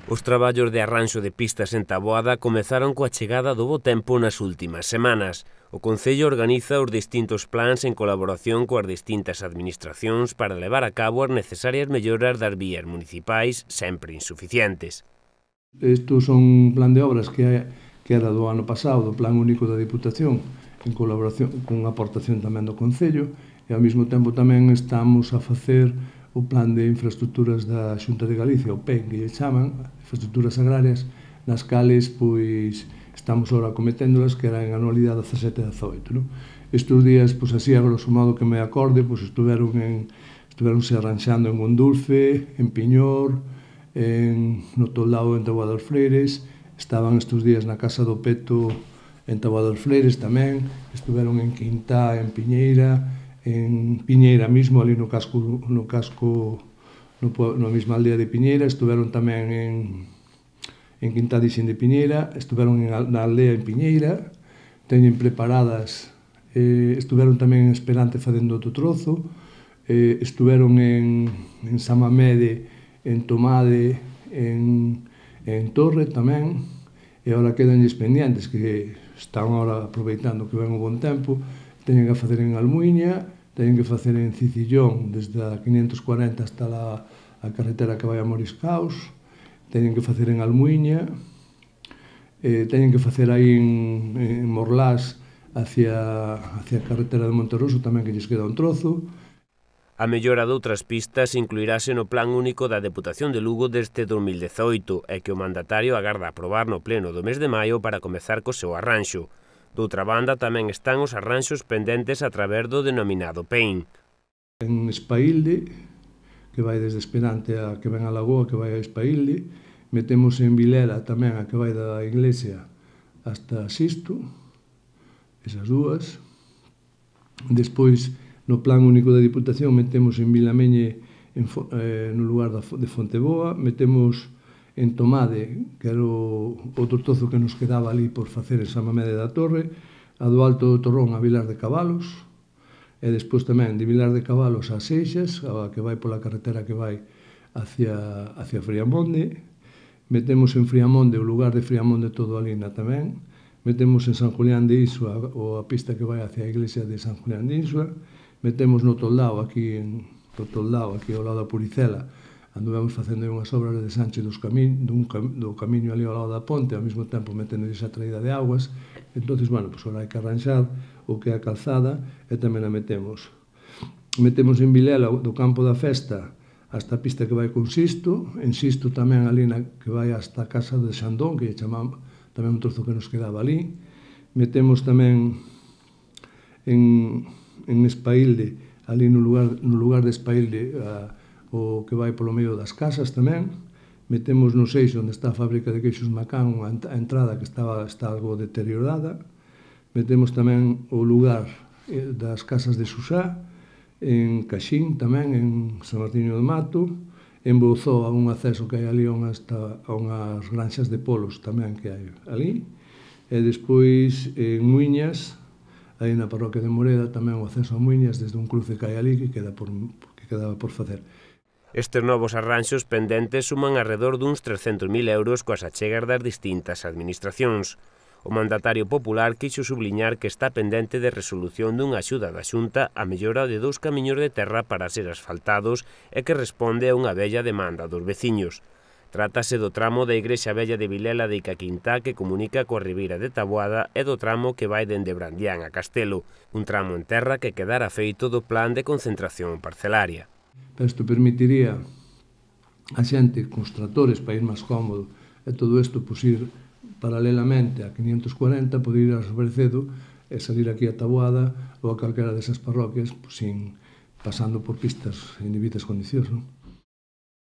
Os traballos de arranxo de pistas en Taboada comezaron coa chegada do bo tempo nas últimas semanas. O Concello organiza os distintos plans en colaboración coas distintas administracións para levar a cabo as necesarias melloras das vías municipais, sempre insuficientes. Estos son un plan de obras que era do ano pasado, do Plan Único da Diputación, en colaboración con aportación tamén do Concello, e ao mesmo tempo tamén estamos a facer o Plan de Infraestructuras da Xunta de Galicia, o PEN, que lle chaman, Infraestructuras Agrarias, nas cales pois estamos ahora cometéndolas, que era en anualidade 17-18. Estes días, pois así, a grosso modo que me acorde, pois estuveronse arranxando en Gondulfe, en Piñor, no Toldao en Taboada dos Freires, estaban estes días na Casa do Peto en Taboada dos Freires tamén, estuveron en Quintá, en Piñeira mismo, ali na mesma aldea de Piñeira, estuveron tamén en Quintá dixen de Piñeira, estuveron na aldea en Piñeira, teñen preparadas, estuveron tamén en Esperante facendo outro trozo, estuveron en Samamede, en Tomade, en Torre tamén, e agora quedanlles pendientes, que están agora aproveitando que ven o bon tempo, teñen que facer en Almuiña, teñen que facer en Cicillón, desde a 540 hasta a carretera que vai a Moriscaos, teñen que facer en Almuiña, teñen que facer aí en Morlás, hacia a carretera de Monterroso, tamén que lles queda un trozo. A mellora doutras pistas incluirase no Plan Único da Deputación de Lugo deste 2018 e que o mandatario agarda aprobar no pleno do mes de maio para comezar co seu arranxo. Doutra banda, tamén están os arranxos pendentes a través do denominado PEN. En Espailde, que vai desde Esperante a que ven a Lagoa, que vai a Espailde, metemos en Vilela tamén a que vai da Iglesia hasta Sisto, esas dúas. Despois, no Plan Único da Diputación, metemos en Vilameñe, no lugar de Fonteboa, metemos en Tomade, que era o outro trozo que nos quedaba ali por facer en Samamede da Torre, a do Alto do Torrón a Vilar de Cabalos, e despois tamén de Vilar de Cabalos a Seixas, a que vai pola carretera que vai hacia Friamonde, metemos en Friamonde o lugar de Friamonde todo Alina tamén, metemos en San Julián de Isua ou a pista que vai hacia a iglesia de San Julián de Isua, metemos no Toldao, aquí ao lado da Puricela, anduvemos facendo unhas obras de desanche do camiño ali ao lado da ponte, ao mesmo tempo metendo esa traída de aguas. Entón, bueno, pois agora hai que arranxar o que é a calzada e tamén a metemos. Metemos en Vilela do campo da festa hasta a pista que vai con Sisto, en Sisto tamén ali que vai hasta a casa de Xandón, que chamamos tamén un trozo que nos quedaba ali. Metemos tamén en Espailde, ali no lugar de Espailde, o que vai polo medio das casas tamén. Metemos no Seixo, onde está a fábrica de queixos Macán, a entrada que está algo deteriorada. Metemos tamén o lugar das casas de Susá, en Caxín tamén, en San Martiño do Mato, en Bouzó, a un acceso que hai ali a unhas granxas de polos tamén que hai ali, e despois en Muiñas, aí na parroquia de Moreda, tamén o acceso a Muiñas desde un cruce que hai ali que quedaba por facer. Estes novos arranxos pendentes suman arredor duns 300.000 euros coas achegas das distintas administracións. O mandatario popular quixo subliñar que está pendente de resolución dunha axuda da Xunta a mellora de 2 camiños de terra para ser asfaltados e que responde a unha vella demanda dos veciños. Trátase do tramo da Igrexa Vella de Vilela de Icaquintá que comunica coa Ribeira de Taboada e do tramo que vai dende Brandián a Castelo, un tramo en terra que quedara feito do plan de concentración parcelaria. Isto permitiría a xente con os tractores para ir máis cómodo e todo isto pois ir paralelamente a 540, poder ir a Sobrecedo e salir aquí a Taboada ou a calquera desas parroquias pasando por pistas en debidas condicións, non?